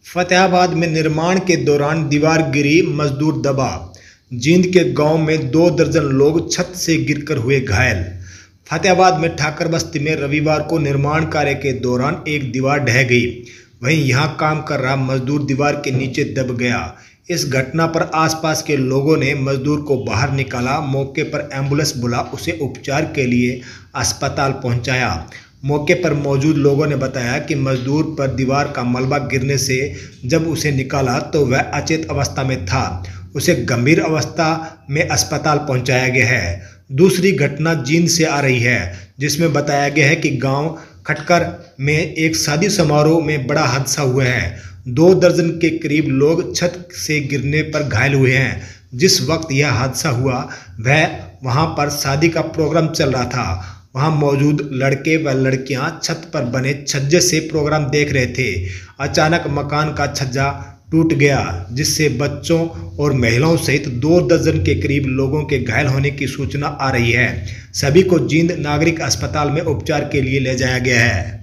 फतेहाबाद में निर्माण के दौरान दीवार गिरी, मजदूर दबा। जींद के गांव में 2 दर्जन लोग छत से गिरकर हुए घायल। फतेहाबाद में ठाकर बस्ती में रविवार को निर्माण कार्य के दौरान एक दीवार ढह गई। वहीं यहां काम कर रहा मजदूर दीवार के नीचे दब गया। इस घटना पर आसपास के लोगों ने मजदूर को बाहर निकाला। मौके पर एम्बुलेंस बुला उसे उपचार के लिए अस्पताल पहुंचाया। मौके पर मौजूद लोगों ने बताया कि मजदूर पर दीवार का मलबा गिरने से जब उसे निकाला तो वह अचेत अवस्था में था। उसे गंभीर अवस्था में अस्पताल पहुंचाया गया है। दूसरी घटना जींद से आ रही है, जिसमें बताया गया है कि गांव खटकर में एक शादी समारोह में बड़ा हादसा हुआ है। 2 दर्जन के करीब लोग छत से गिरने पर घायल हुए हैं। जिस वक्त यह हादसा हुआ वह वहां पर शादी का प्रोग्राम चल रहा था। वहां मौजूद लड़के व लड़कियां छत पर बने छज्जे से प्रोग्राम देख रहे थे। अचानक मकान का छज्जा टूट गया, जिससे बच्चों और महिलाओं सहित 2 दर्जन के करीब लोगों के घायल होने की सूचना आ रही है। सभी को जींद नागरिक अस्पताल में उपचार के लिए ले जाया गया है।